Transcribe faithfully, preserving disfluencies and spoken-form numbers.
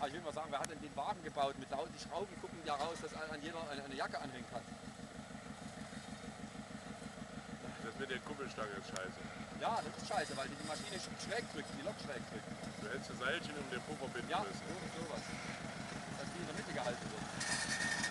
Aber ich will mal sagen, wer hat denn den Wagen gebaut? Mit lauten Schrauben gucken ja raus, dass an jeder eine Jacke anhängen kann. Das mit der Kuppelstange ist scheiße. Ja, das ist scheiße, weil die die Maschine schräg drückt, die Lok schräg drückt. Du hättest ein Seilchen um den Po verbinden Ja, müssen. irgend sowas. Dass die in der Mitte gehalten wird.